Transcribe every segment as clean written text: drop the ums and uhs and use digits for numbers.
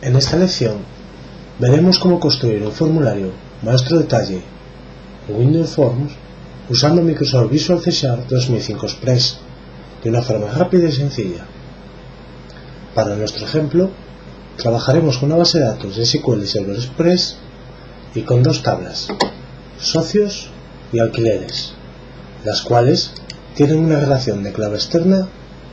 En esta lección veremos cómo construir un formulario maestro detalle en Windows Forms usando Microsoft Visual C# 2005 Express de una forma rápida y sencilla. Para nuestro ejemplo, trabajaremos con una base de datos de SQL Server Express y con dos tablas, socios y alquileres, las cuales tienen una relación de clave externa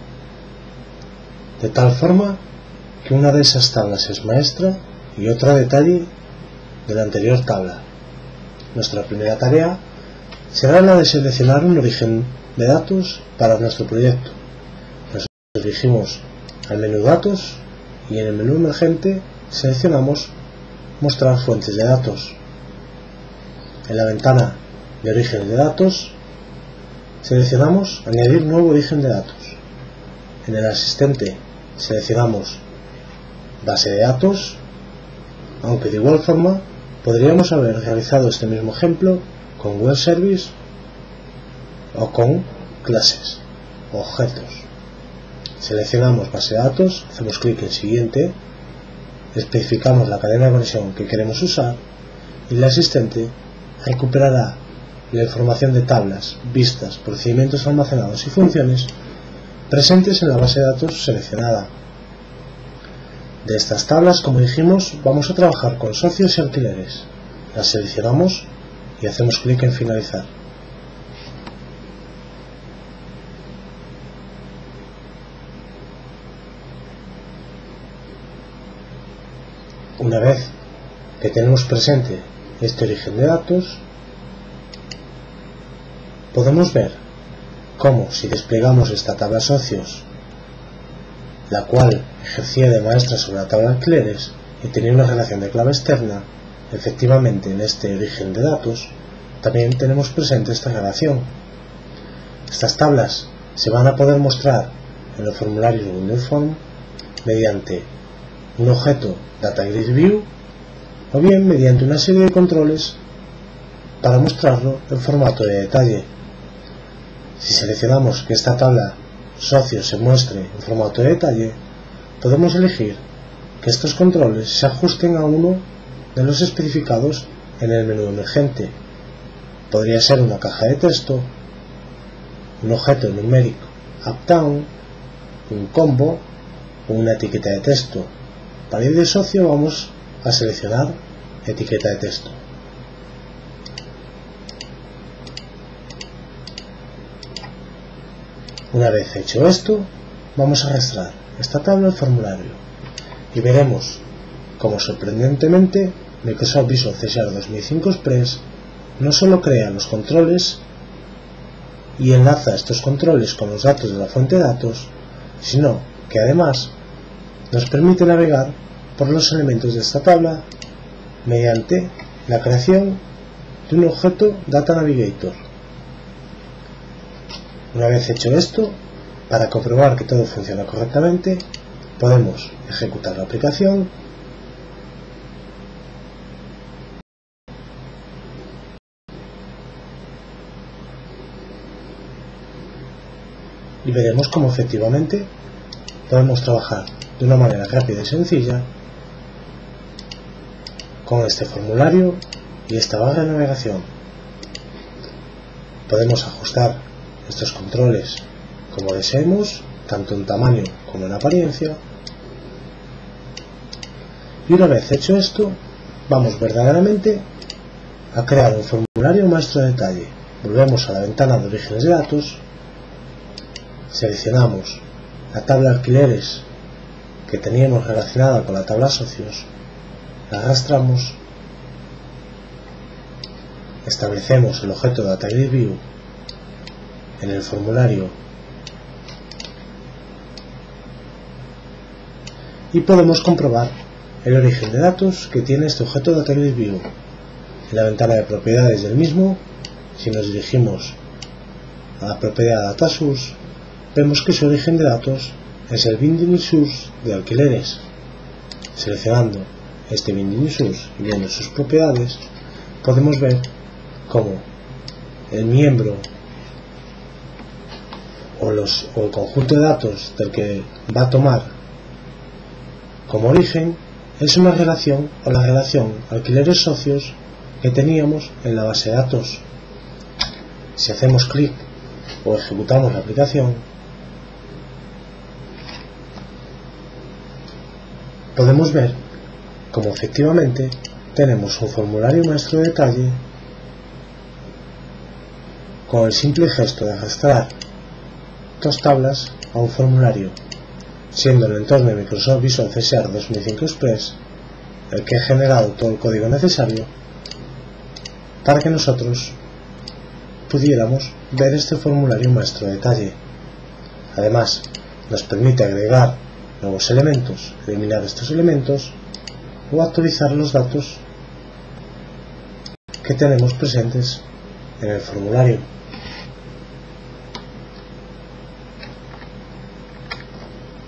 de tal forma que una de esas tablas es maestra y otra detalle de la anterior tabla. Nuestra primera tarea será la de seleccionar un origen de datos para nuestro proyecto. Nos dirigimos al menú Datos y en el menú emergente seleccionamos Mostrar fuentes de datos. En la ventana de orígenes de datos seleccionamos Añadir nuevo origen de datos. En el asistente seleccionamos Base de datos, aunque de igual forma podríamos haber realizado este mismo ejemplo con Web Service o con clases o objetos. Seleccionamos base de datos, hacemos clic en siguiente, especificamos la cadena de conexión que queremos usar y el asistente recuperará la información de tablas, vistas, procedimientos almacenados y funciones presentes en la base de datos seleccionada. De estas tablas, como dijimos, vamos a trabajar con socios y alquileres. Las seleccionamos y hacemos clic en finalizar. Una vez que tenemos presente este origen de datos, podemos ver cómo, si desplegamos esta tabla socios, la cual ejercía de maestra sobre la tabla alquileres y tenía una relación de clave externa, efectivamente en este origen de datos también tenemos presente esta relación. Estas tablas se van a poder mostrar en los formularios de Windows Forms mediante un objeto DataGridView o bien mediante una serie de controles para mostrarlo en formato de detalle. Si seleccionamos que esta tabla socios se muestre en formato de detalle, podemos elegir que estos controles se ajusten a uno de los especificados en el menú emergente. Podría ser una caja de texto, un objeto numérico UpDown, un combo o una etiqueta de texto. Para ir de socio vamos a seleccionar etiqueta de texto. Una vez hecho esto, vamos a arrastrar esta tabla al formulario y veremos cómo sorprendentemente Microsoft Visual C# 2005 Express no solo crea los controles y enlaza estos controles con los datos de la fuente de datos, sino que además nos permite navegar por los elementos de esta tabla mediante la creación de un objeto Data Navigator. Una vez hecho esto, para comprobar que todo funciona correctamente, podemos ejecutar la aplicación y veremos cómo efectivamente podemos trabajar de una manera rápida y sencilla con este formulario y esta barra de navegación. Podemos ajustar estos controles como deseemos, tanto en tamaño como en apariencia, y una vez hecho esto, vamos verdaderamente a crear un formulario maestro de detalle. Volvemos a la ventana de orígenes de datos, seleccionamos la tabla alquileres que teníamos relacionada con la tabla socios, la arrastramos, establecemos el objeto DataGridView en el formulario y podemos comprobar el origen de datos que tiene este objeto DataGridView. En la ventana de propiedades del mismo, si nos dirigimos a la propiedad DataSource, vemos que su origen de datos es el Binding Source de alquileres. Seleccionando este Binding Source y viendo sus propiedades, podemos ver cómo el miembro o el conjunto de datos del que va a tomar como origen es una relación o la relación alquileres socios que teníamos en la base de datos. Si hacemos clic o ejecutamos la aplicación, podemos ver cómo efectivamente tenemos un formulario maestro de detalle con el simple gesto de arrastrar dos tablas a un formulario, siendo el entorno de Microsoft Visual CSR 2005 Express el que ha generado todo el código necesario para que nosotros pudiéramos ver este formulario maestro de detalle. Además, nos permite agregar nuevos elementos, eliminar estos elementos o actualizar los datos que tenemos presentes en el formulario.